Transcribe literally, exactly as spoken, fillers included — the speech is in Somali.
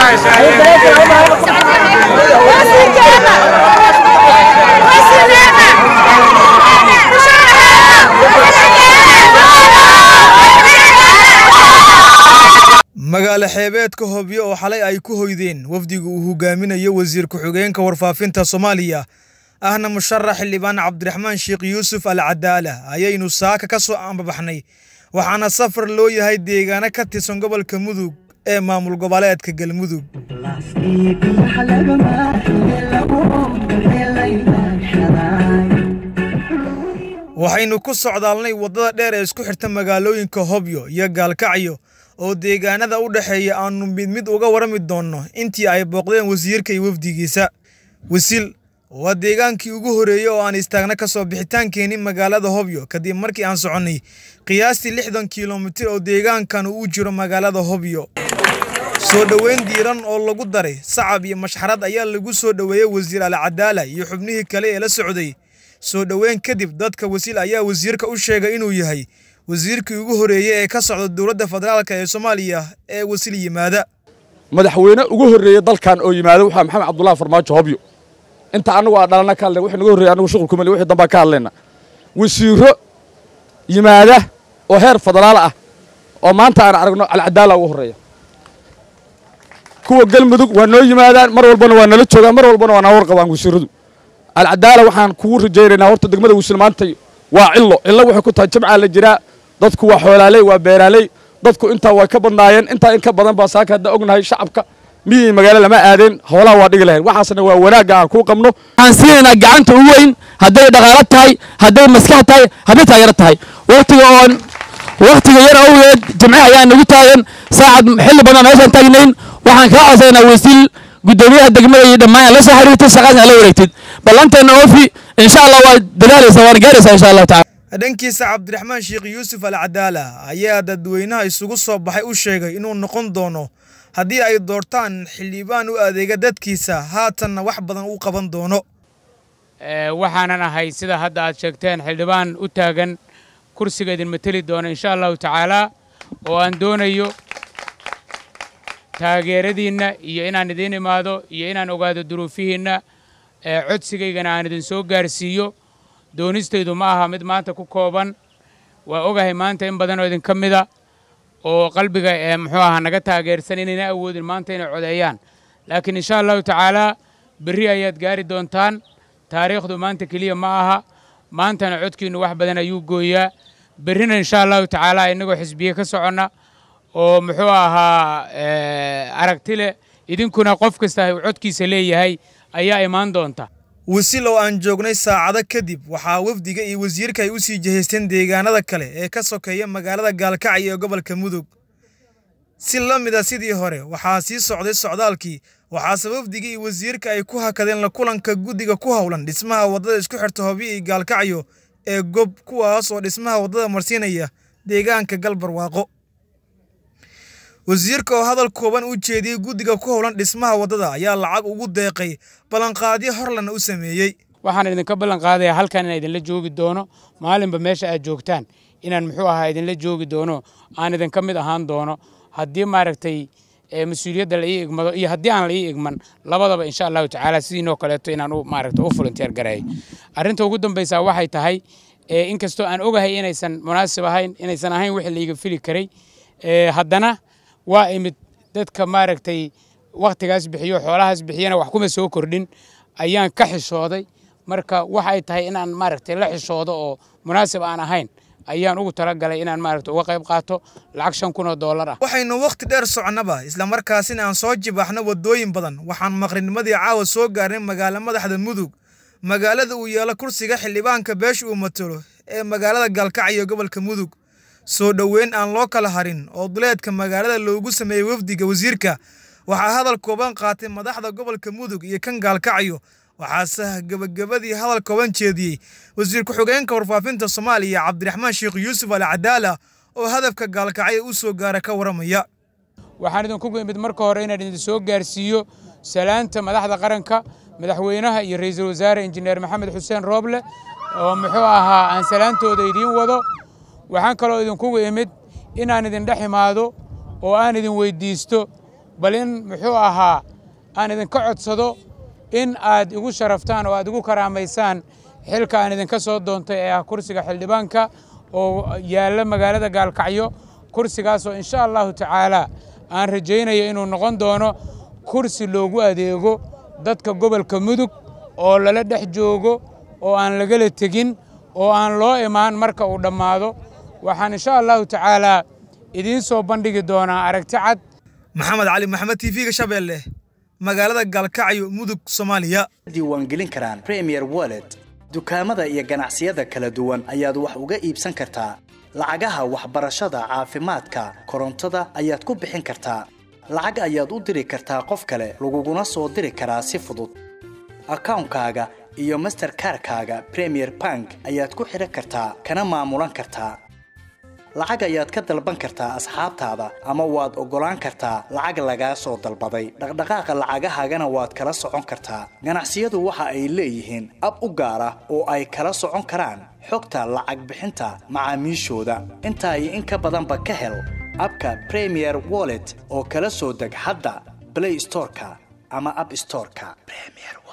magaalo xeebeedka Hobyo oo xalay ay ku hoydeen wafdigu uu hogaaminayo wasiir ku-xigeenka warfaafinta Soomaaliya ahna musharax xildhibaan Cabdiraxmaan Sheekh Yuusuf Al-Cadaala ayaynu saaka ka soo ambabaxnay waxaana safar loo yahay deegaana ka tirsan gobolka Mudug ee maamul goboleedka Galmudug waxaynu ku socdaalnay wadada dheer ee isku xirta magaalooyinka Hobyo iyo Gaalkacyo oo deegaanada u dhaxeeya aanu mid mid uga warami doono intii ay booqdeen wasiirka iyo wafdigiisa wasiil waa deegaankii ugu horeeyay oo aan istaagna ka soo bixitaankeeni magaalada Hobyo kadib markii aan soconay qiyaastii lixdan kiiloomitir oo deegaankan uu jiro magaalada Hobyo soo dhaweyn diiran oo lagu daray sacab iyo mashxarad ayaa lagu soo dhaweeyay wasiir Al-Cadaala iyo xubnihii kale ee la socday soo dhaweyn kadib dadka wasiil ayaa wasiirka u sheegay inuu yahay wasiirkii ugu horeeyay ee ka socda dawladda federaalka ee Soomaaliya ee wasiil yimaada madaxweyne ugu horeeyay dalkan oo yimaada waxa Maxamed Cabdullaahi Farmaajo Hobyo inta anagu waa dhalana ka hadlay wixii ugu horeeyay anagu shaqo kuma wixii damba ka hadlayna wasiiro yimaada oo heer federaal ah oo maanta aan aragno Al-Cadaala ugu horeeya kuwa Galmudug waa noo yimaadaan mar walbana waa nala joogaan mar walbana waa nawar qabaan wasiiradu Al-Cadaala waxaan kugu rajaynaynaa horta degmada wasiil maanta waa cillo cillo waxa ku tahay jimca la jiraa dadku waa xoolaaley waa beeraaley dadku inta way ka badnaayeen inta in ka badan baa saaka hadda ognahay shacabka miyay magaalo lama aadeen howlaha waa dhigi lahayn waxaasna waa wanaag aan ku qabno aan siinayna gacanta u weyn haday dhaqaale tahay haday maskax tahay haday taageero tahay waqtiga oo waqtiga yar awgeed jimcaha ayaa nagu taagan saacad xilli badan meeshan taagnayn waxaan ka codsaynaa wasiil gudoomiyaha degmada iyo dhammaan la soo xiriirtay shaqada la wareegtay ballanteena oofi insha Allah waa dadaalaysa waan gaaraysaa insha Allah ta'ala dhankiisa Cabdiraxmaan Sheekh Yuusuf Al-Cadaala ayaa dadweynaha isugu soo baxay u sheegay inuu noqon doono haddii ay doortaan xildhibaan u adeega dadkiisa haatanna wax badan u qaban doono ee waxaanan ahay sida hadda aad sheegteen xildhibaan u taagan kursiga idin matali doona insha Allah ta'ala oo aan doonayo taageeradiina iyo inaan idin imaado iyo inaan ogaado duruufihiina ee codsigaygana aan idin soo gaarsiiyo doonistaydu ma aha mid maanta ku kooban waa ogahay maanta in badan oo idin ka mid ah oo qalbiga ee muxuu ahaa naga taageersan inayna awoodin maanta inay codeeyaan laakiin insha Allah ta'ala berri ayaad gaari doontaan taariikhdu maanta kaliya ma aha maantana codkiinu wax badan ayuu gooyaa berrina insha Allah ta'ala inagoo xisbiye ka socona oo muxuu ahaa aragti leh idinkuna qof kasta ay codkiisa leeyahay ayaa imaan doonta wasiil oo aan joognay saacado kadib waxaa wafdiga iyo wasiirka ay u sii jeesteen deegaanada kale ee ka sokeeya magaalada Gaalkacyo ee gobolka Mudug si la mid ah sidii hore waxaa sii socday socdaalkii waxaa wafdiga iyo wasiirka ay ku hakadeen la kulanka guddiga ku hawlan dhismaha wadada isku xirta Hobyo iyo Gaalkacyo ee gob kuwaas oo dhismaha wadada marsiinaya deegaanka Galbarwaaqo wasiirka oo hadal kooban u jeediyay guddiga ku hawlan dhismaha wadada ayaa lacag ugu deeqay balanqaadyo horlana u sameeyay waxaan idinka balan qaadayaa halkan inaan idinla joogi doono maalinba meesha aad joogtaan inaan muxuu ahaa idinla joogi doono aan idinka mid ahaan doono haddii maaragtay mas'uuliyadda la ii igmado iyo haddii aan la ii igman labadaba insha Allah ta'ala sidoo kaleeto inaan u maaragtay u volunteer gareey arrinta ugu dambaysa waxay tahay inkastoo aan ogahay inaysan munaasib ahayn inaysan ahayn wixii la iga fili karay haddana waa imid dadka maaragtay waqtigaas bixiyo xoolahaas bixiyana wax kuma soo kordhin ayaan ka xishooday marka waxa ay tahay inaan maaragtay la xishoodo oo munaasib aan ahayn ayaan ugu talagalay inaan maaragtay uga qayb qaato lacag shan kun oo dollar ah waxaynu waqti dheer soconaba isla markaasina aan soo jibaxno wadooyin badan waxaan maqrinimadii caawa soo gaarnay magaalada madaxda Mudug magaalada uu yeelo kursiga xildhibaanka beesha uu matalo ee magaalada Gaalkacyo gobolka Mudug soo dhaweyn aan loo kala harin oo duleedka magaalada loogu sameeyay wafdiga wasiirka waxaa hadal kooban qaatay madaxda gobolka Mudug iyo kan Gaalkacyo waxaase gabagabadii hadal kooban jeediyay wasiir ku-xigeenka warfaafinta Soomaaliya Cabdiraxmaan Sheekh Yuusuf Al-Cadaala oo hadafka Gaalkacyo u soo gaara ka waramaya waxaan idinku imid marka hore inaan idin soo gaarsiiyo salaanta madaxda qaranka madaxweynaha iyo ra'iisul wasaare injineer Maxamed Xuseen Rooble oo muxuu ahaa aan salaantooda idin wado waxaan kaloo idinku imid inaan idin dhex imaado oo aan idin weydiisto bal in muxuu ahaa aan idinka codsado in aad igu sharaftaan oo aad igu karaamaysaan xilka aan idinka soo doontay ee ah kursiga xildhibaanka oo yaalla magaalada Gaalkacyo kursigaas oo insha Allahu tacaala aan rajaynayo inuu noqon doono kursi loogu adeego dadka gobolka Mudug oo lala dhex joogo oo aan lagala tegin oo aan loo imaan marka uu dhamaado waxaan insha Allahu tacaala idin soo bandhigi doonaa aragti cad. Maxamed Cali Maxamed T V-ga Shabeelle magaalada Gaalkacyo Mudug Soomaaliya. diiwaan gelin karaan Premier Wallet dukaamada iyo ganacsiyada kala duwan ayaad wax uga iibsan kartaa lacagaha waxbarashada caafimaadka korontada ayaad ku bixin kartaa lacag ayaad u diri kartaa qof kale laguguna soo diri karaa si fudud akoonkaaga iyo Mastercard-kaaga Premier Bank ayaad ku xiran kartaa kana maamulan kartaa lacag ayaad ka dalban kartaa asxaabtaada ama waad ogolaan kartaa lacag laga soo dalbaday dhaqdhaqaaqa lacagahaagana waad kala socon kartaa ganacsiyadu waxa ay leeyihiin ab u gaar ah oo ay kala socon karaan xogta lacag bixinta macaamiishooda inta ay in ka badanba ka hel abka Premier Wallet oo kala soo deg hadda Play Store-ka ama App Store-ka Premier